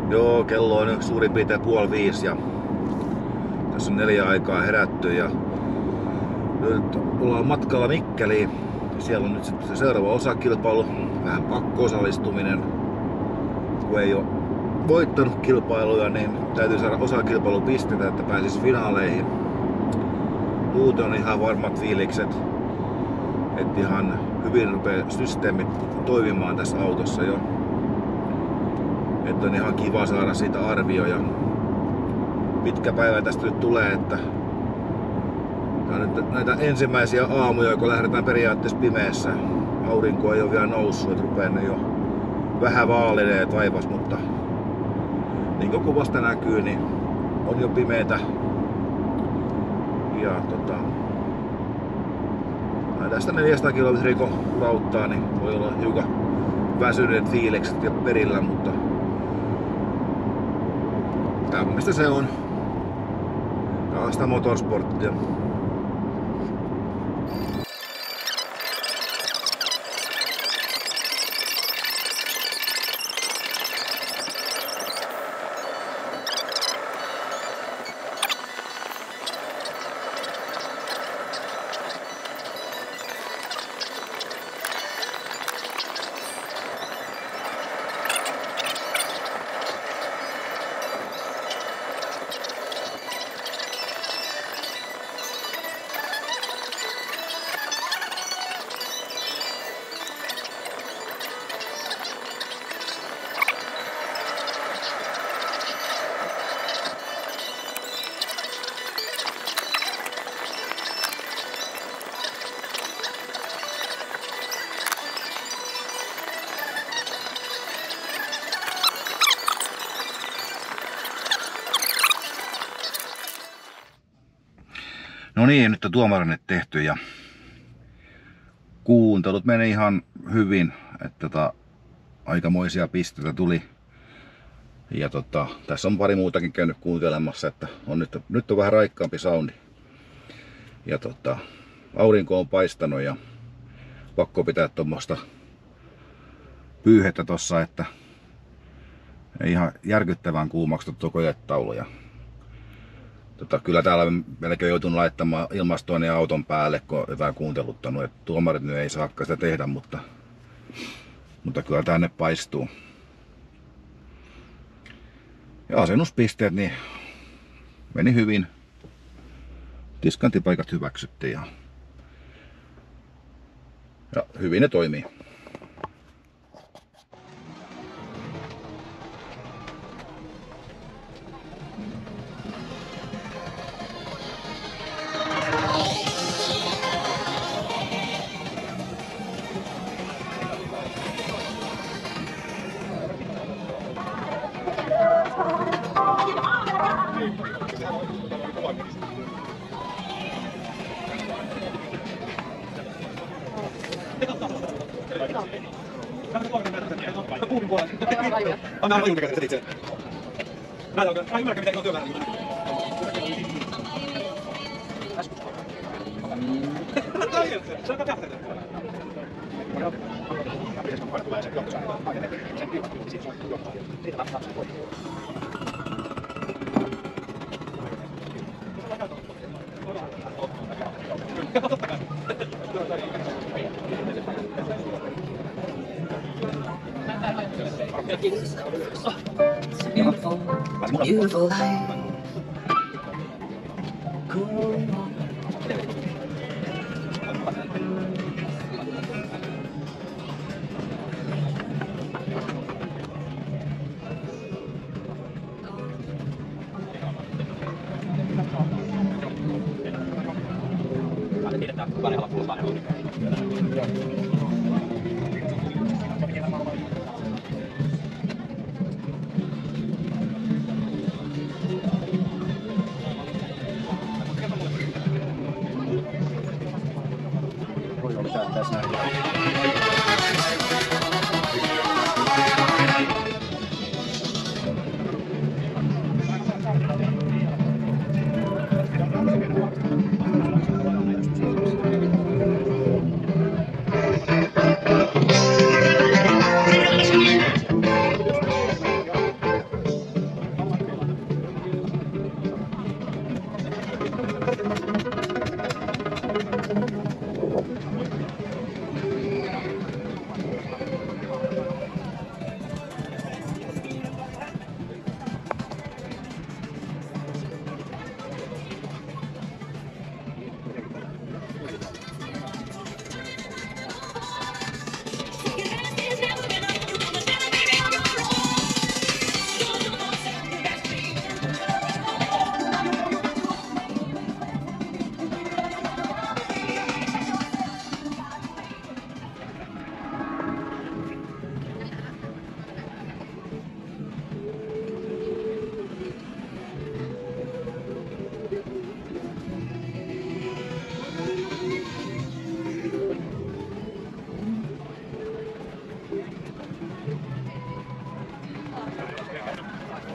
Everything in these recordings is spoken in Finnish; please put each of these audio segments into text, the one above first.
Joo, kello on nyt suurin piirtein 4:30 ja tässä on 4 aikaa herätty ja nyt ollaan matkalla Mikkeliin. Siellä on nyt sitten se seuraava osakilpailu, vähän pakko-osallistuminen. Kun ei ole voittanut kilpailuja, niin täytyy saada osakilpailupisteitä, että pääsisi finaaleihin. Muuten on ihan varmat fiilikset, että ihan hyvin rupeaa systeemit toimimaan tässä autossa jo. Että on ihan kiva saada siitä arvio ja pitkä päivä tästä nyt tulee, että nyt näitä ensimmäisiä aamuja, kun lähdetään periaatteessa pimeässä. Aurinko ei ole vielä noussut, että rupeaa jo vähän vaalelee taivas, mutta niin kuin kuvasta näkyy, niin on jo pimeätä. Ja tästä 400 kilometriä kun urauttaa, niin voi olla hiukan väsyneet fiilikset ja perillä, mutta tämmöistä se on. Tää on sitä motorsporttia. No niin, nyt on tuomarinnet tehty ja kuuntelut meni ihan hyvin, että aikamoisia pisteitä tuli. Ja tässä on pari muutakin käynyt kuuntelemassa, että on nyt on vähän raikkaampi soundi. Ja aurinko on paistanut ja pakko pitää tuommoista pyyhettä tossa, että ei ihan järkyttävän kuumaksi tuo kojetaulu. Kyllä täällä melkein joutunut laittamaan ilmastoinnin auton päälle, kun on jotain kuunteluttanut. Et tuomarit nyt ei saakka sitä tehdä, mutta kyllä tänne paistuu. Ja asennuspisteet niin meni hyvin. Tiskantipaikat hyväksyttiin ja hyvin ne toimii. Anna aivan juuri käsin itse. Mä ymmärrän, miten on työmäärä. Se on kähtää. Beautiful life. Cool.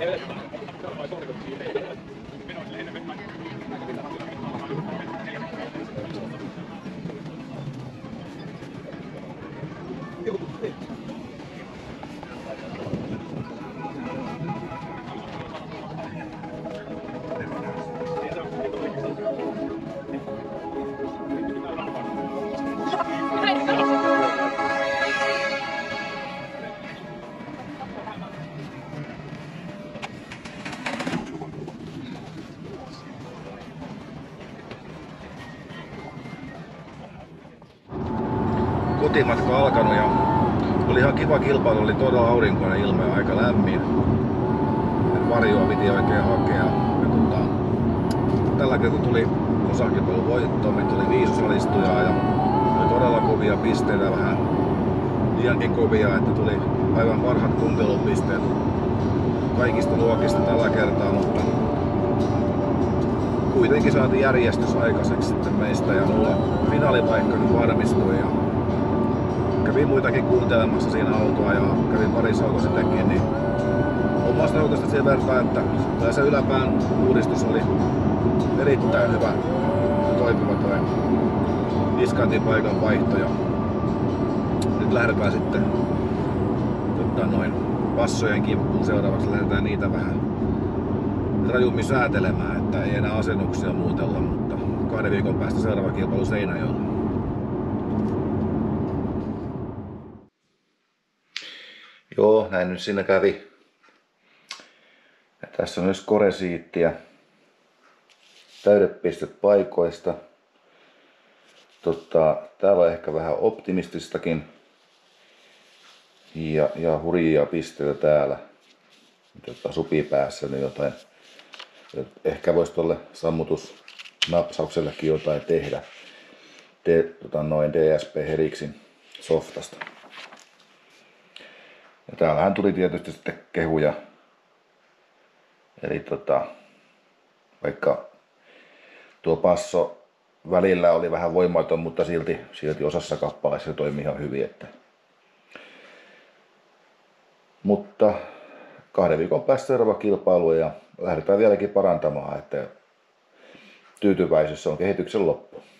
Kotimatka alkanut ja oli ihan kiva kilpailu, oli todella aurinkoinen ilma ja aika lämmin. Varjoa piti oikein hakea. Ja tällä kertaa tuli osakilpailun voitto, meitä oli 5 osallistujaa ja oli todella kovia pisteitä, vähän liiankin kovia, että tuli aivan parhaat kuntelupisteet kaikista luokista tällä kertaa, mutta kuitenkin saatiin järjestys aikaiseksi sitten meistä ja mulla finaalipaikka nyt varmistui. Ja kävin muitakin kuuntelemassa siinä autoa ja kävin parissa autossa sittenkin, niin omasta autosta sen verran, että se yläpään uudistus oli erittäin hyvä ja toimiva toi diskantipaikan vaihto. Ja nyt lähdetään sitten passojen kimppuun seuraavaksi, lähdetään niitä vähän rajummin säätelemään, että ei enää asennuksia muutella, mutta 2 viikon päästä seuraava kilpailu Seinäjoella. Joo, näin nyt siinä kävi. Ja tässä on myös koresiittiä. Täydet pistet paikoista. Täällä on ehkä vähän optimististakin. Ja hurjia pisteitä täällä. Supipäässä niin jotain. Ehkä voisi tuolle sammutusnapsauksellekin jotain tehdä. DSP Heriksin softasta. Ja täällähän tuli tietysti sitten kehuja. Eli vaikka tuo passo välillä oli vähän voimaton, mutta silti osassa kappaleissa se toimi ihan hyvin. Mutta 2 viikon päästä seuraava kilpailu ja lähdetään vieläkin parantamaan, että tyytyväisyys on kehityksen loppu.